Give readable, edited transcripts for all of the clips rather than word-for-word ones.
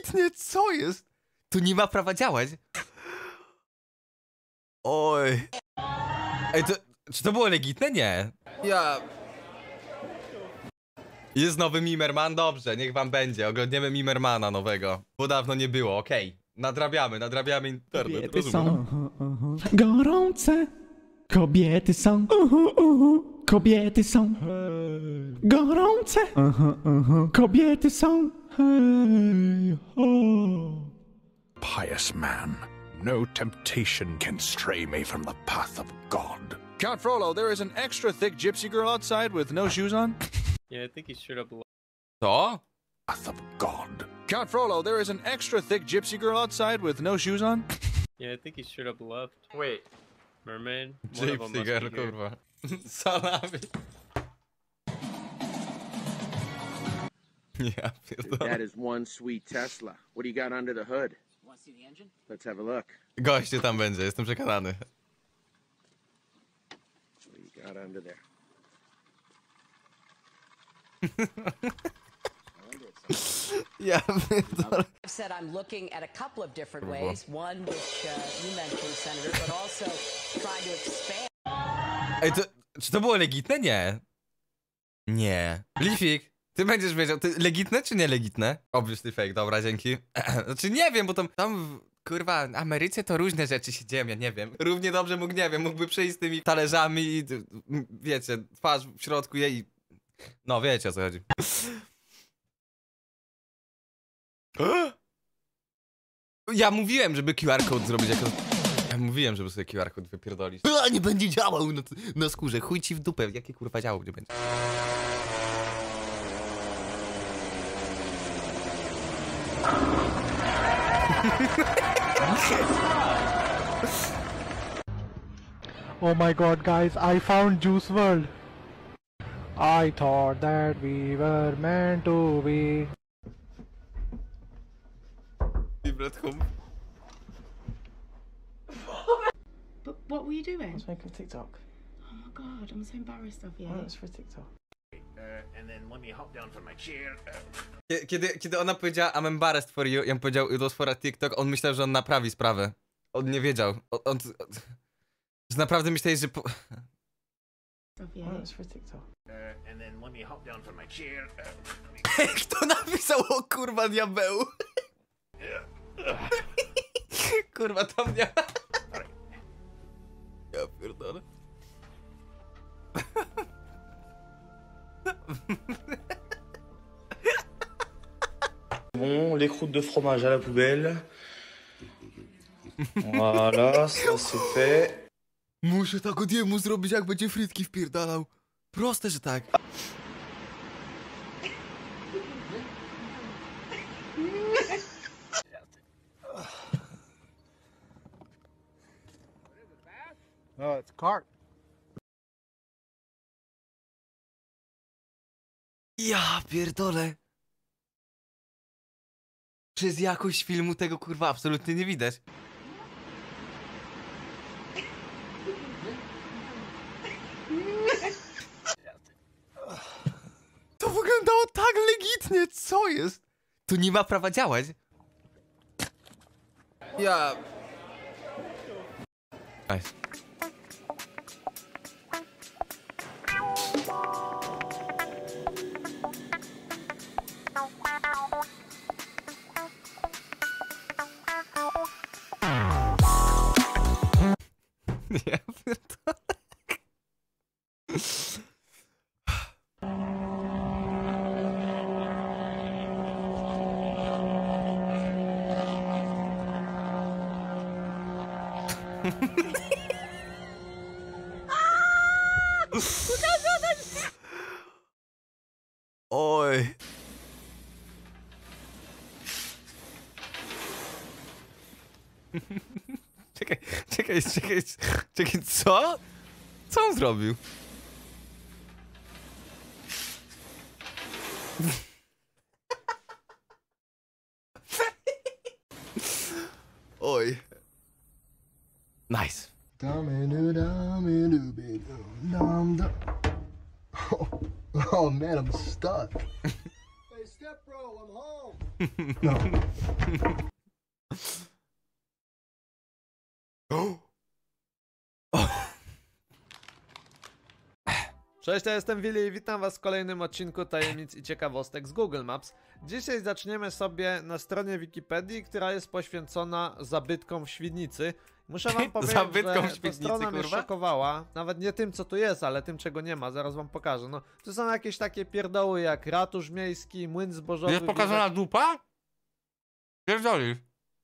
legitnie, co jest? Tu nie ma prawa działać. Oj. Ej, to... Czy to było legitne? Nie. Ja... Jest nowy Mimerman? Dobrze, niech wam będzie. Oglądniemy Mimermana nowego. Bo dawno nie było, okej. Nadrabiamy internet, Kobiety rozumiem. są gorące. Kobiety są kobiety są gorące. Kobiety są Pious man, no temptation can stray me from the path of God. Count Frollo, there is an extra thick gypsy girl outside with no shoes on. Yeah, I think he's straight up lying. Co? Path of God. Count Frollo, there is an extra thick gypsy girl outside with no shoes on. Yeah, I think he's straight up left. Wait. Mermaid? One of them Gypsy must girl, be here. kurwa. Salami. Ja pierdolę. That is one sweet Tesla. What do you got under the hood? Want to see the engine? Let's have a look. Goście tam będzie, jestem przekonany. What do you got under there? Ja pierdolę. I've said I'm looking at a couple of different ways. One which you mentioned, Senator, but also trying to expand. Ej, to... Czy to było legitne? Nie. Nie. Lifik, ty będziesz wiedział, ty legitne czy nie legitne? Obviously fake, dobra, dzięki. Znaczy nie wiem, bo tam w, kurwa, Ameryce to różne rzeczy się dzieją, ja nie wiem. Równie dobrze mógł, nie wiem, mógłby przyjść z tymi talerzami i wiecie, twarz w środku jej. No, wiecie o co chodzi. Ja mówiłem, żeby QR code zrobić jako... Ja mówiłem, żeby sobie QR code wypierdolić. A, nie będzie działał na skórze, chuj ci w dupę, jakie kurwa działał nie będzie. Oh my god, guys, I found Juice WRLD. I thought that we were meant to be. But what were you doing? I was making a TikTok. Oh my god, I'm so embarrassed of you. Oh, it's for TikTok. And then let me hop down from my chair. Kiedy ona powiedziała I'm embarrassed for you, ja mu powiedział it was for a TikTok, on myślał, że on naprawi sprawę. On nie wiedział. Że naprawdę myślałeś, że... Of you. Oh, it's for TikTok. And then let me hop down from my chair. Kto napisał o kurwa diabeł? Kurwa tam nie... Ja pierdolę. Bon, les croûtes de fromage à la poubelle. Voilà, ça c'est fait. Muszę tak od jemu zrobić, jak będzie frytki wpierdalał. Proste, że tak. Oh, it's a cart. Ja pierdolę. Przez jakość filmu tego kurwa absolutnie nie widać. To wyglądało tak legitnie, co jest? Tu nie ma prawa działać. Ja... Nice. Ja pierdolę. Oj. Czekaj, co? Co on zrobił? Oj. Nice. Oh man, I'm stuck. Hey, Steph. Cześć, ja jestem Willy i witam was w kolejnym odcinku tajemnic i ciekawostek z Google Maps. Dzisiaj zaczniemy sobie na stronie Wikipedii, która jest poświęcona zabytkom w Świdnicy. Muszę wam powiedzieć, Zabytkom w że ta Świdnicy, strona mnie kurwa? szokowała. Nawet nie tym, co tu jest, ale tym, czego nie ma. Zaraz wam pokażę. No, tu są jakieś takie pierdoły jak ratusz miejski, młyn zbożowy. Jest pokazana dupa? Pierdolisz.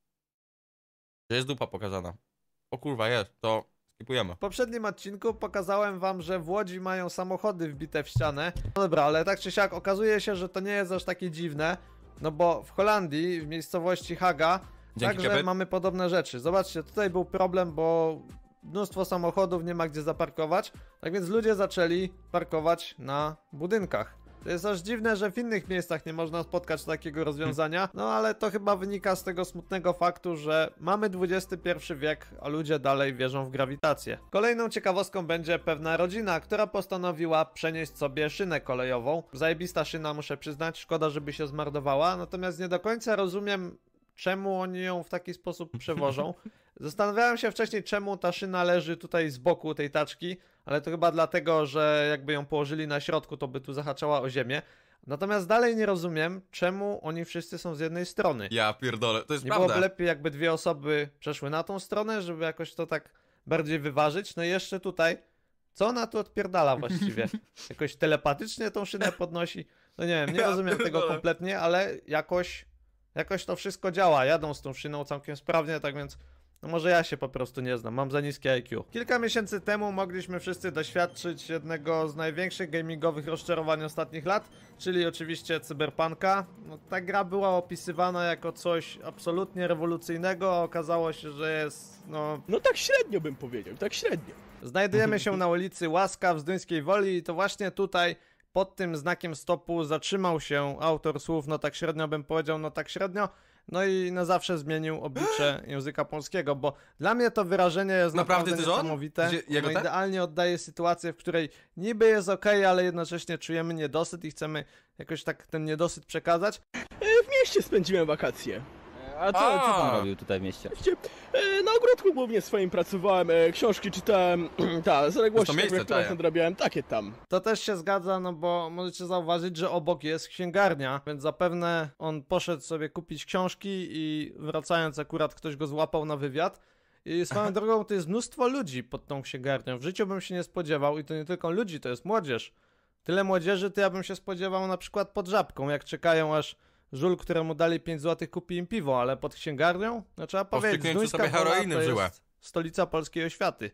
Jest dupa pokazana. O kurwa, jest, to skipujemy. W poprzednim odcinku pokazałem wam, że w Łodzi mają samochody wbite w ścianę. No dobra, ale tak czy siak okazuje się, że to nie jest aż takie dziwne. No bo w Holandii, w miejscowości Haga, Dzięki, także Kepet. mamy podobne rzeczy. Zobaczcie, tutaj był problem, bo mnóstwo samochodów nie ma gdzie zaparkować. Tak więc ludzie zaczęli parkować na budynkach. To jest aż dziwne, że w innych miejscach nie można spotkać takiego rozwiązania, no ale to chyba wynika z tego smutnego faktu, że mamy XXI wiek, a ludzie dalej wierzą w grawitację. Kolejną ciekawostką będzie pewna rodzina, która postanowiła przenieść sobie szynę kolejową. Zajebista szyna, muszę przyznać, szkoda, żeby się zmarnowała, natomiast nie do końca rozumiem, czemu oni ją w taki sposób przewożą. Zastanawiałem się wcześniej, czemu ta szyna leży tutaj z boku tej taczki, ale to chyba dlatego, że jakby ją położyli na środku, to by tu zahaczała o ziemię. Natomiast dalej nie rozumiem, czemu oni wszyscy są z jednej strony. Ja pierdolę, to jest Nie prawda. byłoby lepiej, jakby dwie osoby przeszły na tą stronę, żeby jakoś to tak bardziej wyważyć. No i jeszcze tutaj, co ona tu odpierdala właściwie? Jakoś telepatycznie tą szynę podnosi? No nie wiem, nie Ja rozumiem tego pierdolę. kompletnie, ale jakoś to wszystko działa. Jadą z tą szyną całkiem sprawnie, tak więc no może ja się po prostu nie znam, mam za niskie IQ. Kilka miesięcy temu mogliśmy wszyscy doświadczyć jednego z największych gamingowych rozczarowań ostatnich lat, czyli oczywiście Cyberpunka. No, ta gra była opisywana jako coś absolutnie rewolucyjnego, a okazało się, że jest, No tak średnio bym powiedział, tak średnio. Znajdujemy się na ulicy Łaska w Zduńskiej Woli i to właśnie tutaj pod tym znakiem stopu zatrzymał się autor słów, no tak średnio bym powiedział, no tak średnio, no i na zawsze zmienił oblicze języka polskiego, bo dla mnie to wyrażenie jest Naprawdę naprawdę to jest on? niesamowite. Jego No tak? idealnie oddaje sytuację, w której niby jest okej, ale jednocześnie czujemy niedosyt i chcemy jakoś tak ten niedosyt przekazać. W mieście spędziłem wakacje. A co pan robił tutaj w mieście? Na ogródku głównie swoim pracowałem, książki czytałem, zaległości miejsce, które tak. nadrabiałem, takie tam. To też się zgadza, no bo możecie zauważyć, że obok jest księgarnia, więc zapewne on poszedł sobie kupić książki i wracając akurat ktoś go złapał na wywiad. I swoją drogą to jest mnóstwo ludzi pod tą księgarnią. W życiu bym się nie spodziewał i to nie tylko ludzi, to jest młodzież. Tyle młodzieży, to ja bym się spodziewał na przykład pod Żabką, jak czekają aż żul, któremu dali 5 zł, kupi im piwo, ale pod księgarnią? No trzeba powiedzieć, wstrzyknięciu Zduńska sobie Wola heroiny to w żyłę. jest stolica polskiej oświaty.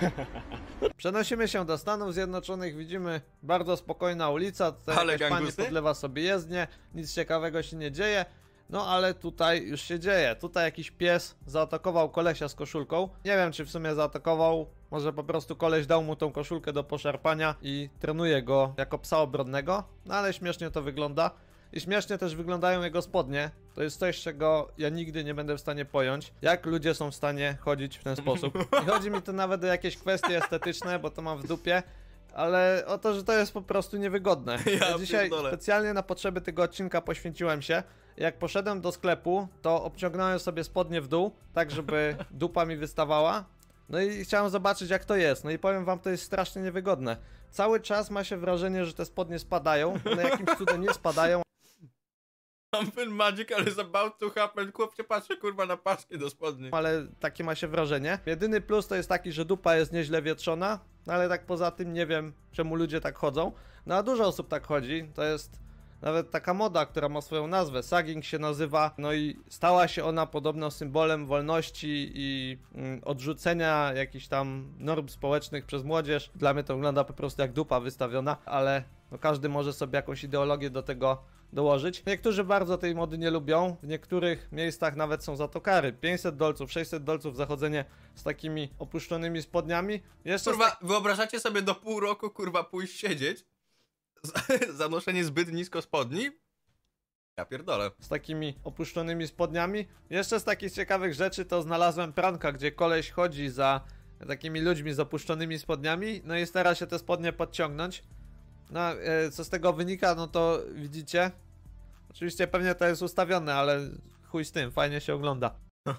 Przenosimy się do Stanów Zjednoczonych, widzimy bardzo spokojna ulica, tutaj Ale jakaś pani gangusy? podlewa sobie jezdnię, nic ciekawego się nie dzieje. No ale tutaj już się dzieje, tutaj jakiś pies zaatakował kolesia z koszulką. Nie wiem, czy w sumie zaatakował, może po prostu koleś dał mu tą koszulkę do poszarpania i trenuje go jako psa obronnego. No ale śmiesznie to wygląda. I śmiesznie też wyglądają jego spodnie. To jest coś, czego ja nigdy nie będę w stanie pojąć. Jak ludzie są w stanie chodzić w ten sposób. Nie chodzi mi tu nawet o jakieś kwestie estetyczne, bo to mam w dupie. Ale o to, że to jest po prostu niewygodne. Ja dzisiaj pierdolę. specjalnie na potrzeby tego odcinka poświęciłem się. Jak poszedłem do sklepu, to obciągnąłem sobie spodnie w dół, tak żeby dupa mi wystawała. No i chciałem zobaczyć, jak to jest. No i powiem wam, to jest strasznie niewygodne. Cały czas ma się wrażenie, że te spodnie spadają, ale jakimś cudem nie spadają. Something magical is about to happen. Chłop się patrzy kurwa na paski do spodni. Ale takie ma się wrażenie. Jedyny plus to jest taki, że dupa jest nieźle wietrzona, no ale tak poza tym nie wiem, czemu ludzie tak chodzą. No a dużo osób tak chodzi, to jest nawet taka moda, która ma swoją nazwę, sagging się nazywa, no i stała się ona podobno symbolem wolności i odrzucenia jakichś tam norm społecznych przez młodzież. Dla mnie to wygląda po prostu jak dupa wystawiona, ale no każdy może sobie jakąś ideologię do tego dołożyć. Niektórzy bardzo tej mody nie lubią, w niektórych miejscach nawet są za to kary. 500 dolców, 600 dolców za chodzenie z takimi opuszczonymi spodniami. Jeszcze Kurwa, wyobrażacie sobie do pół roku kurwa pójść siedzieć? Za noszenie zbyt nisko spodni? Ja pierdolę. Z takimi opuszczonymi spodniami. Jeszcze z takich ciekawych rzeczy to znalazłem pranka, gdzie koleś chodzi za takimi ludźmi z opuszczonymi spodniami, no i stara się te spodnie podciągnąć. No, co z tego wynika, no to widzicie, Oczywiście pewnie to jest ustawione, ale chuj z tym, fajnie się ogląda.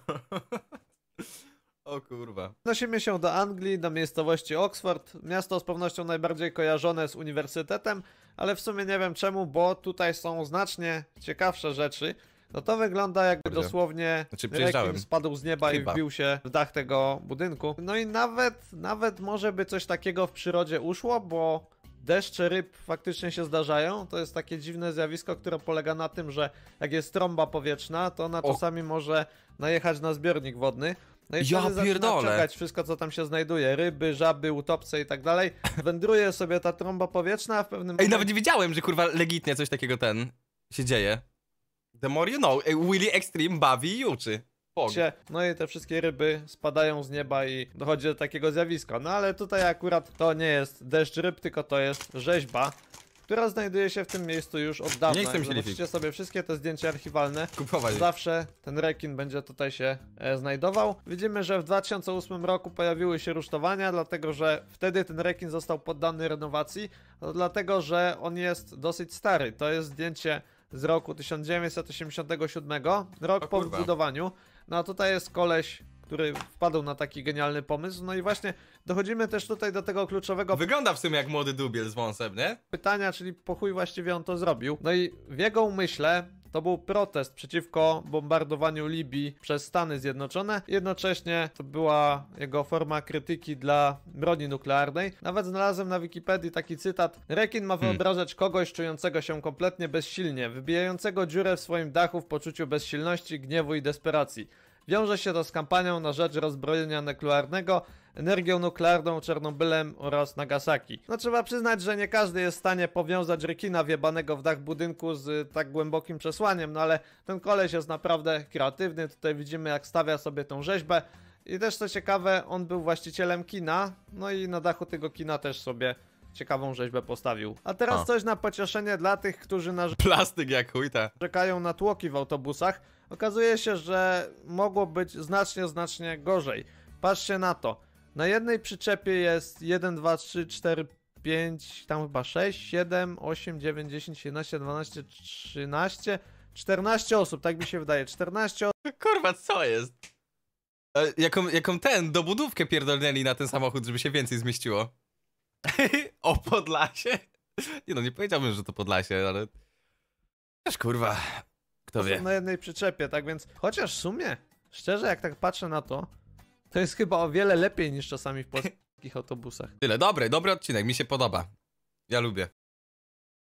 O kurwa. Przenosimy się do Anglii, do miejscowości Oxford. Miasto z pewnością najbardziej kojarzone z uniwersytetem, ale w sumie nie wiem czemu, bo tutaj są znacznie ciekawsze rzeczy. No to wygląda jakby dosłownie rekin spadł z nieba i wbił się w dach tego budynku. No i nawet może by coś takiego w przyrodzie uszło, bo deszcze ryb faktycznie się zdarzają. To jest takie dziwne zjawisko, które polega na tym, że jak jest trąba powietrzna, to ona czasami może najechać na zbiornik wodny. No i wtedy zaczyna wciągać wszystko, co tam się znajduje. Ryby, żaby, utopce i tak dalej. Wędruje sobie ta trąba powietrzna, a w pewnym momencie... Ej, nawet nie wiedziałem, że kurwa legitnie coś takiego się dzieje. The more you know. Willy Extreme bawi i uczy. No i te wszystkie ryby spadają z nieba i dochodzi do takiego zjawiska. No ale tutaj akurat to nie jest deszcz ryb, tylko to jest rzeźba, która znajduje się w tym miejscu już od dawna. Nie chcę mi się zobaczycie sobie wszystkie te zdjęcia archiwalne. Kupować. Zawsze ten rekin będzie tutaj się znajdował. Widzimy, że w 2008 roku pojawiły się rusztowania, dlatego że wtedy ten rekin został poddany renowacji, dlatego że on jest dosyć stary. To jest zdjęcie z roku 1987, rok po wybudowaniu. No a tutaj jest koleś, który wpadł na taki genialny pomysł. No i właśnie dochodzimy też tutaj do tego kluczowego... Wygląda w sumie jak młody dubiel z wąsem, nie? Pytania, czyli po chuj właściwie on to zrobił. No i w jego umyśle to był protest przeciwko bombardowaniu Libii przez Stany Zjednoczone. Jednocześnie to była jego forma krytyki dla broni nuklearnej. Nawet znalazłem na Wikipedii taki cytat. Rekin ma wyobrażać kogoś czującego się kompletnie bezsilnie, wybijającego dziurę w swoim dachu w poczuciu bezsilności, gniewu i desperacji. Wiąże się to z kampanią na rzecz rozbrojenia nuklearnego, energią nuklearną, Czernobylem oraz Nagasaki. No trzeba przyznać, że nie każdy jest w stanie powiązać rekina wjebanego w dach budynku z tak głębokim przesłaniem, no ale ten koleś jest naprawdę kreatywny. Tutaj widzimy, jak stawia sobie tą rzeźbę. I też co ciekawe, on był właścicielem kina, no i na dachu tego kina też sobie ciekawą rzeźbę postawił. A teraz coś na pocieszenie dla tych, którzy plastyk jak chuj ta. czekają na tłoki w autobusach. Okazuje się, że mogło być znacznie gorzej. Patrzcie na to. Na jednej przyczepie jest 1, 2, 3, 4, 5, tam chyba 6, 7, 8, 9, 10, 11, 12, 13, 14 osób, tak mi się wydaje. 14 osób. Kurwa, co jest? Jaką dobudówkę pierdolnęli na ten samochód, żeby się więcej zmieściło? O Podlasie? Nie no, nie powiedziałbym, że to Podlasie, ale... Też kurwa, kto wie. Na jednej przyczepie, tak więc... Chociaż w sumie, szczerze jak tak patrzę na to, to jest chyba o wiele lepiej niż czasami w polskich autobusach. Tyle, dobry odcinek, mi się podoba. Ja lubię.